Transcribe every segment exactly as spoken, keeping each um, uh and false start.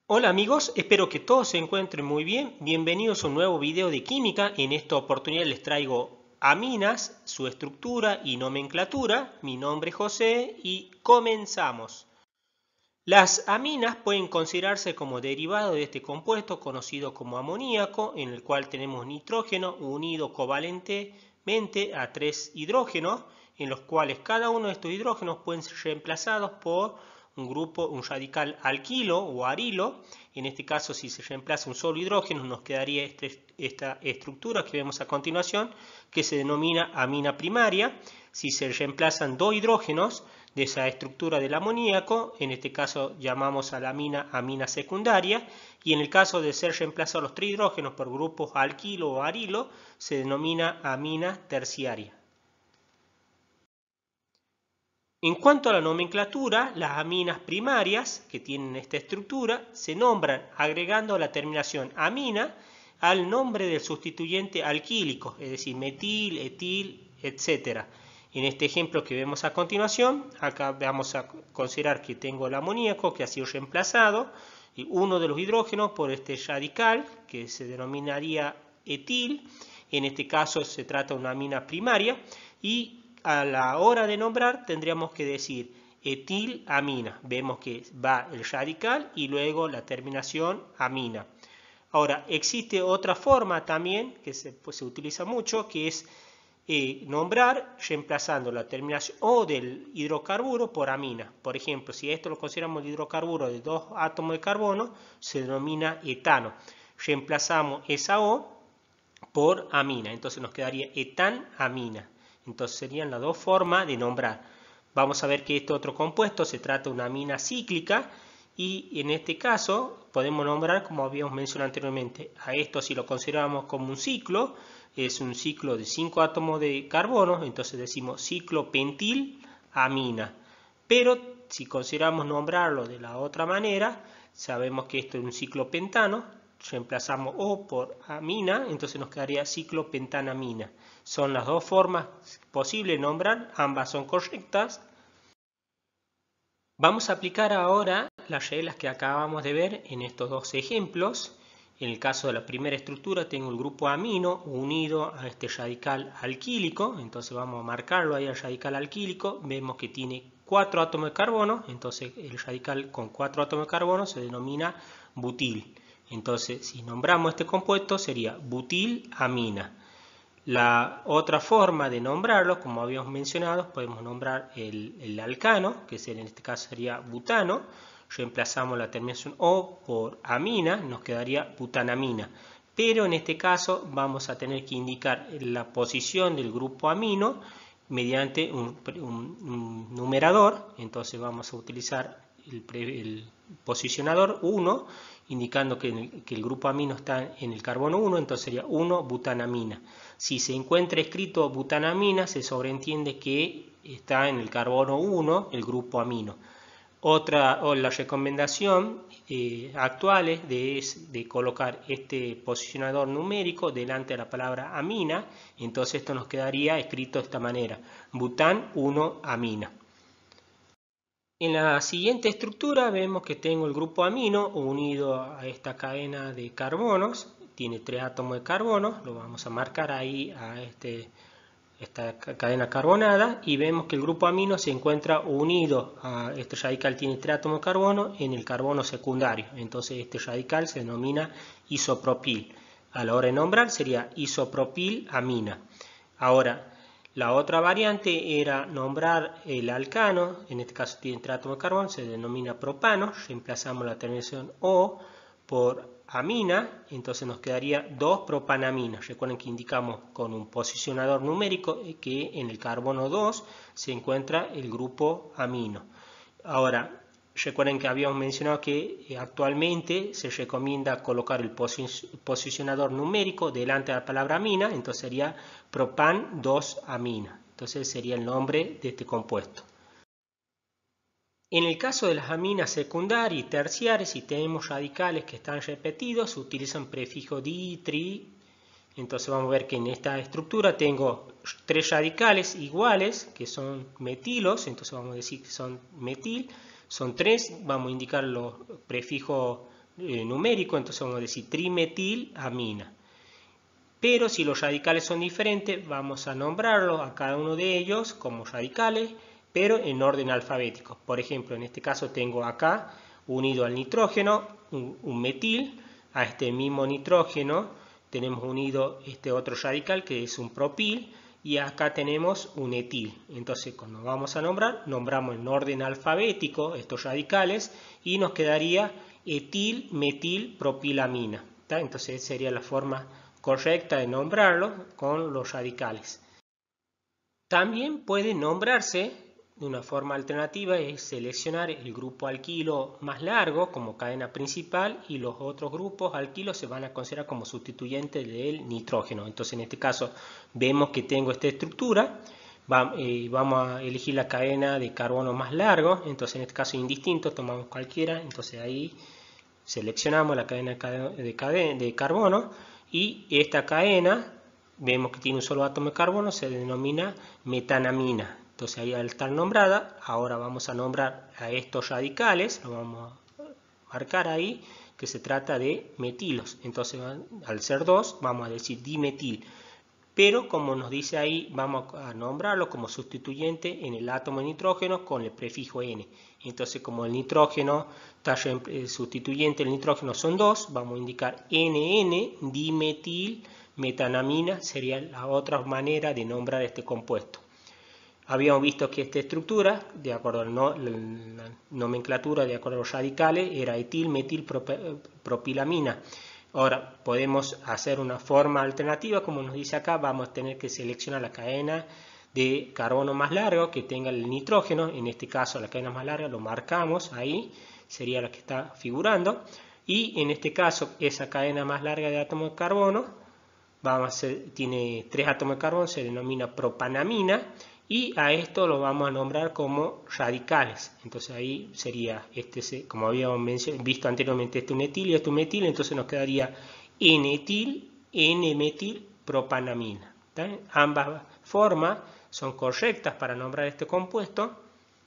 Hola amigos, espero que todos se encuentren muy bien. Bienvenidos a un nuevo video de química. En esta oportunidad les traigo aminas, su estructura y nomenclatura. Mi nombre es José y comenzamos. Las aminas pueden considerarse como derivado de este compuesto conocido como amoníaco, en el cual tenemos nitrógeno unido covalentemente a tres hidrógenos, en los cuales cada uno de estos hidrógenos pueden ser reemplazados por un grupo, un radical alquilo o arilo. En este caso, si se reemplaza un solo hidrógeno, nos quedaría este, esta estructura que vemos a continuación, que se denomina amina primaria. Si se reemplazan dos hidrógenos de esa estructura del amoníaco, en este caso llamamos a la amina amina secundaria, y en el caso de ser reemplazados los tres hidrógenos por grupos alquilo o arilo, se denomina amina terciaria. En cuanto a la nomenclatura, las aminas primarias que tienen esta estructura se nombran agregando la terminación amina al nombre del sustituyente alquílico, es decir, metil, etil, etcétera. En este ejemplo que vemos a continuación, acá vamos a considerar que tengo el amoníaco que ha sido reemplazado y uno de los hidrógenos por este radical que se denominaría etil. En este caso se trata de una amina primaria y a la hora de nombrar tendríamos que decir etilamina. Vemos que va el radical y luego la terminación amina. Ahora, existe otra forma también que se, pues, se utiliza mucho, que es eh, nombrar reemplazando la terminación O del hidrocarburo por amina. Por ejemplo, si esto lo consideramos el hidrocarburo de dos átomos de carbono, se denomina etano. Reemplazamos esa O por amina, entonces nos quedaría etanamina. Entonces serían las dos formas de nombrar. Vamos a ver que este otro compuesto se trata de una amina cíclica y en este caso podemos nombrar, como habíamos mencionado anteriormente, a esto si lo consideramos como un ciclo, es un ciclo de cinco átomos de carbono, entonces decimos ciclopentilamina. Pero si consideramos nombrarlo de la otra manera, sabemos que esto es un ciclopentano, reemplazamos O por amina, entonces nos quedaría ciclopentanamina. Son las dos formas posibles de nombrar, ambas son correctas. Vamos a aplicar ahora las reglas que acabamos de ver en estos dos ejemplos. En el caso de la primera estructura tengo el grupo amino unido a este radical alquílico, entonces vamos a marcarlo ahí al radical alquílico, vemos que tiene cuatro átomos de carbono, entonces el radical con cuatro átomos de carbono se denomina butil. Entonces, si nombramos este compuesto sería butilamina. La otra forma de nombrarlo, como habíamos mencionado, podemos nombrar el, el alcano, que en este caso sería butano. Reemplazamos la terminación O por amina, nos quedaría butanamina. Pero en este caso vamos a tener que indicar la posición del grupo amino mediante un, un, un numerador. Entonces vamos a utilizar el, el posicionador uno, indicando que el, que el grupo amino está en el carbono uno, entonces sería uno butanamina. Si se encuentra escrito butanamina, se sobreentiende que está en el carbono uno el grupo amino. Otra, o la recomendación eh, actual es de, es de colocar este posicionador numérico delante de la palabra amina, entonces esto nos quedaría escrito de esta manera, bután uno amina. En la siguiente estructura vemos que tengo el grupo amino unido a esta cadena de carbonos, tiene tres átomos de carbono, lo vamos a marcar ahí a este, esta cadena carbonada y vemos que el grupo amino se encuentra unido a este radical, tiene tres átomos de carbono en el carbono secundario, entonces este radical se denomina isopropil. A la hora de nombrar sería isopropilamina. Ahora, la otra variante era nombrar el alcano, en este caso tiene tres átomos de carbono, se denomina propano, reemplazamos la terminación O por amina, entonces nos quedaría dos propanamina. Recuerden que indicamos con un posicionador numérico que en el carbono dos se encuentra el grupo amino. Ahora, recuerden que habíamos mencionado que actualmente se recomienda colocar el posicionador numérico delante de la palabra amina, entonces sería propan dos amina. Entonces sería el nombre de este compuesto. En el caso de las aminas secundarias y terciarias, si tenemos radicales que están repetidos, se utilizan prefijo di, tri. Entonces vamos a ver que en esta estructura tengo tres radicales iguales, que son metilos, entonces vamos a decir que son metil. Son tres, vamos a indicar los prefijos eh, numérico, entonces vamos a decir trimetilamina. Pero si los radicales son diferentes, vamos a nombrarlos a cada uno de ellos como radicales, pero en orden alfabético. Por ejemplo, en este caso tengo acá unido al nitrógeno un, un metil, a este mismo nitrógeno tenemos unido este otro radical que es un propil, y acá tenemos un etil. Entonces cuando vamos a nombrar, nombramos en orden alfabético estos radicales y nos quedaría etil metil propilamina. ¿Tá? Entonces sería la forma correcta de nombrarlo con los radicales. También puede nombrarse de una forma alternativa, es seleccionar el grupo alquilo más largo como cadena principal y los otros grupos alquilos se van a considerar como sustituyentes del nitrógeno. Entonces en este caso vemos que tengo esta estructura, vamos a elegir la cadena de carbono más largo, entonces en este caso indistinto, tomamos cualquiera, entonces ahí seleccionamos la cadena de carbono y esta cadena vemos que tiene un solo átomo de carbono, se denomina metanamina. Entonces ahí al estar nombrada, ahora vamos a nombrar a estos radicales, lo vamos a marcar ahí, que se trata de metilos. Entonces al ser dos vamos a decir dimetil. Pero como nos dice ahí, vamos a nombrarlo como sustituyente en el átomo de nitrógeno con el prefijo N. Entonces como el nitrógeno, el sustituyente del nitrógeno son dos, vamos a indicar N N, dimetil, metanamina, sería la otra manera de nombrar este compuesto. Habíamos visto que esta estructura, de acuerdo a la nomenclatura, de acuerdo a los radicales, era etil, metil, propilamina. Ahora podemos hacer una forma alternativa, como nos dice acá, vamos a tener que seleccionar la cadena de carbono más largo que tenga el nitrógeno, en este caso la cadena más larga lo marcamos ahí, sería la que está figurando, y en este caso esa cadena más larga de átomos de carbono, vamos a hacer, tiene tres átomos de carbono, se denomina propanamina, y a esto lo vamos a nombrar como radicales. Entonces ahí sería, este, como habíamos visto anteriormente, este un etil y este un metil, entonces nos quedaría N-etil, N-metil, propanamina. ¿Tá? Ambas formas son correctas para nombrar este compuesto.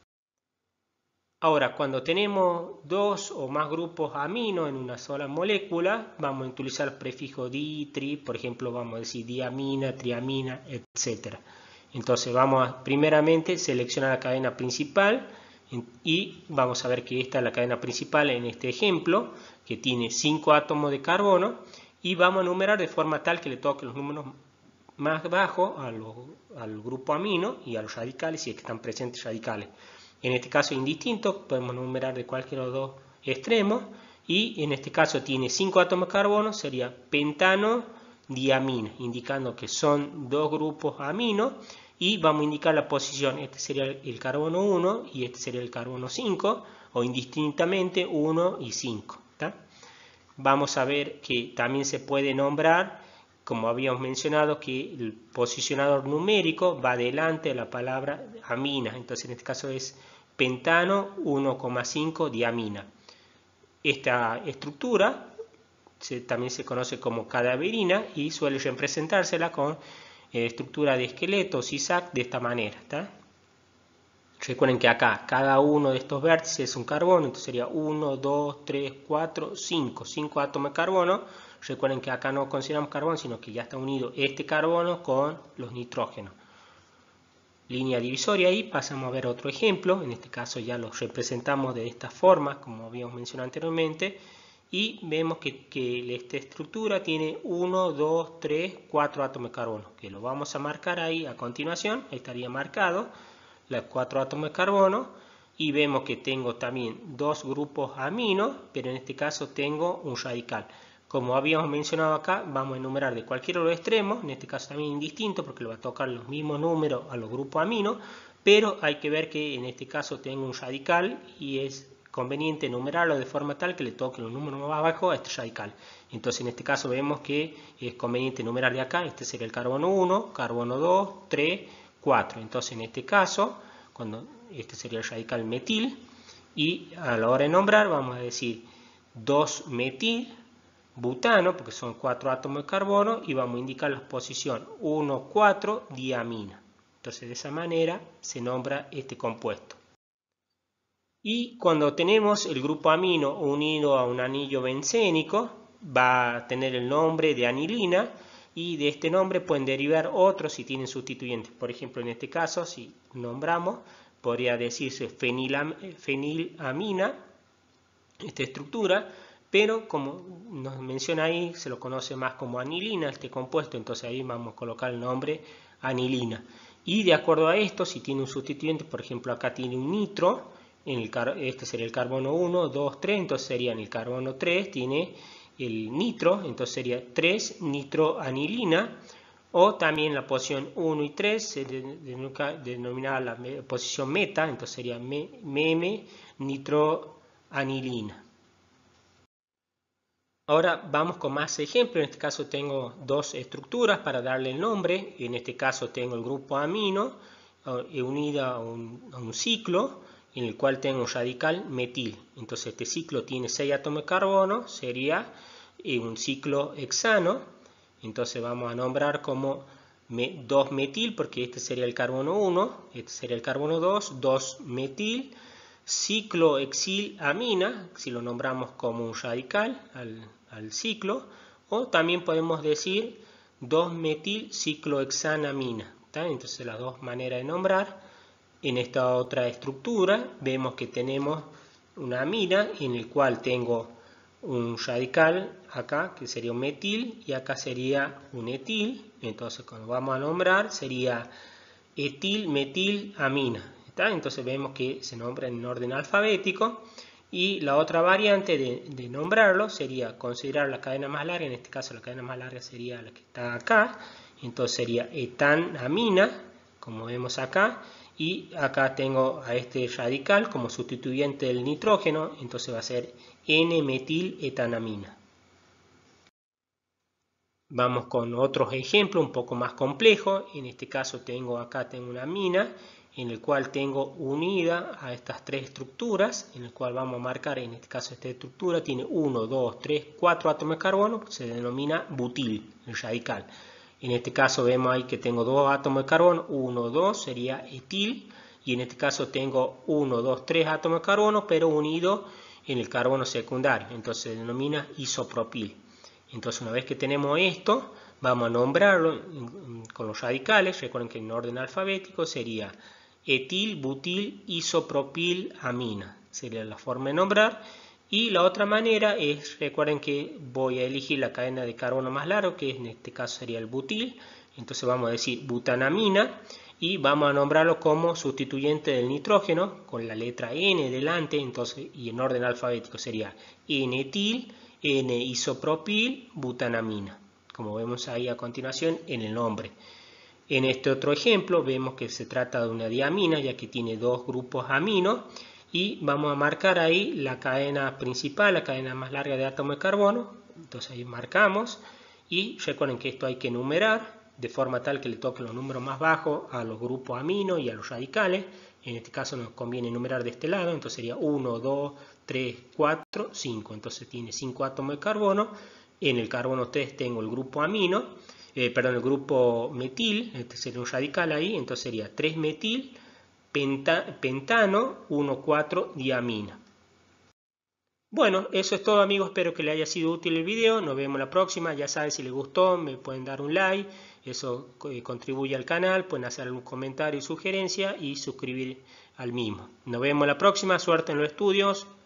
Ahora, cuando tenemos dos o más grupos amino en una sola molécula, vamos a utilizar el prefijo di, tri, por ejemplo, vamos a decir diamina, triamina, etcétera. Entonces vamos a primeramente seleccionar la cadena principal y vamos a ver que esta es la cadena principal en este ejemplo, que tiene cinco átomos de carbono, y vamos a numerar de forma tal que le toque los números más bajos a los, al grupo amino y a los radicales, si es que están presentes radicales. En este caso indistinto, podemos numerar de cualquiera de los dos extremos, y en este caso tiene cinco átomos de carbono, sería pentano diamina, indicando que son dos grupos amino, y vamos a indicar la posición. Este sería el carbono uno y este sería el carbono cinco, o indistintamente uno y cinco. ¿tá? Vamos a ver que también se puede nombrar, como habíamos mencionado, que el posicionador numérico va delante de la palabra amina, entonces en este caso es pentano uno coma cinco diamina. Esta estructura Se, también se conoce como cadaverina y suele representársela con eh, estructura de esqueleto, C I S A C, de esta manera. ¿tá? Recuerden que acá cada uno de estos vértices es un carbono, entonces sería uno, dos, tres, cuatro, cinco, cinco átomos de carbono. Recuerden que acá no consideramos carbono, sino que ya está unido este carbono con los nitrógenos. Línea divisoria ahí, pasamos a ver otro ejemplo, en este caso ya los representamos de esta forma, como habíamos mencionado anteriormente. Y vemos que, que esta estructura tiene uno, dos, tres, cuatro átomos de carbono, que lo vamos a marcar ahí a continuación. Ahí estaría marcado los cuatro átomos de carbono, y vemos que tengo también dos grupos amino, pero en este caso tengo un radical. Como habíamos mencionado acá, vamos a enumerar de cualquiera de los extremos, en este caso también indistinto porque le va a tocar los mismos números a los grupos amino, pero hay que ver que en este caso tengo un radical y es conveniente enumerarlo de forma tal que le toque los números más abajo a este radical. Entonces en este caso vemos que es conveniente enumerar de acá, este sería el carbono uno, carbono dos, tres, cuatro. Entonces en este caso, cuando este sería el radical metil, y a la hora de nombrar vamos a decir dos metil butano, porque son cuatro átomos de carbono, y vamos a indicar la posición uno, cuatro, diamina. Entonces de esa manera se nombra este compuesto. Y cuando tenemos el grupo amino unido a un anillo bencénico, va a tener el nombre de anilina, y de este nombre pueden derivar otros si tienen sustituyentes. Por ejemplo, en este caso, si nombramos, podría decirse fenilam, fenilamina, esta estructura, pero como nos menciona ahí, se lo conoce más como anilina, este compuesto, entonces ahí vamos a colocar el nombre anilina. Y de acuerdo a esto, si tiene un sustituyente, por ejemplo acá tiene un nitro, en el, este sería el carbono uno, dos, tres, entonces sería en el carbono tres, tiene el nitro, entonces sería tres nitroanilina, o también la posición uno y tres se denomina la posición meta, entonces sería meme nitroanilina. Ahora vamos con más ejemplos. En este caso tengo dos estructuras para darle el nombre. En este caso tengo el grupo amino unido a un, a un ciclo en el cual tengo un radical metil. Entonces este ciclo tiene seis átomos de carbono, sería un ciclo hexano. Entonces vamos a nombrar como dos metil, porque este sería el carbono uno, este sería el carbono dos, dos metil, ciclohexylamina, si lo nombramos como un radical al, al ciclo, o también podemos decir dos metil ciclohexanamina. Entonces las dos maneras de nombrar. En esta otra estructura vemos que tenemos una amina en el cual tengo un radical acá que sería un metil y acá sería un etil. Entonces cuando vamos a nombrar sería etil metil amina. ¿Está? Entonces vemos que se nombra en orden alfabético. Y la otra variante de, de nombrarlo sería considerar la cadena más larga. En este caso la cadena más larga sería la que está acá. Entonces sería etanamina, como vemos acá. Y acá tengo a este radical como sustituyente del nitrógeno. Entonces va a ser N-metiletanamina. Vamos con otros ejemplos un poco más complejos. En este caso tengo acá tengo una amina en el cual tengo unida a estas tres estructuras, en el cual vamos a marcar, en este caso esta estructura tiene uno, dos, tres, cuatro átomos de carbono, se denomina butil, el radical. En este caso vemos ahí que tengo dos átomos de carbono, uno, dos sería etil, y en este caso tengo uno, dos, tres átomos de carbono, pero unido en el carbono secundario, entonces se denomina isopropil. Entonces una vez que tenemos esto, vamos a nombrarlo con los radicales. Recuerden que en orden alfabético sería etil, butil, isopropil, amina. Sería la forma de nombrar. Y la otra manera es, recuerden que voy a elegir la cadena de carbono más largo, que en este caso sería el butil. Entonces vamos a decir butanamina y vamos a nombrarlo como sustituyente del nitrógeno con la letra N delante. Entonces, y en orden alfabético sería N-etil, N-isopropil, butanamina, como vemos ahí a continuación en el nombre. En este otro ejemplo vemos que se trata de una diamina, ya que tiene dos grupos aminos, y vamos a marcar ahí la cadena principal, la cadena más larga de átomos de carbono. Entonces ahí marcamos, y recuerden que esto hay que numerar de forma tal que le toquen los números más bajos a los grupos aminos y a los radicales. En este caso nos conviene numerar de este lado, entonces sería uno, dos, tres, cuatro, cinco. Entonces tiene cinco átomos de carbono. En el carbono tres tengo el grupo amino, eh, perdón, el grupo metil, este sería un radical ahí, entonces sería tres metil, penta, pentano, uno, cuatro, diamina. Bueno, eso es todo amigos, espero que les haya sido útil el video, nos vemos la próxima. Ya saben, si les gustó me pueden dar un like, eso eh, contribuye al canal, pueden hacer algún comentario y sugerencia y suscribir al mismo. Nos vemos la próxima, suerte en los estudios.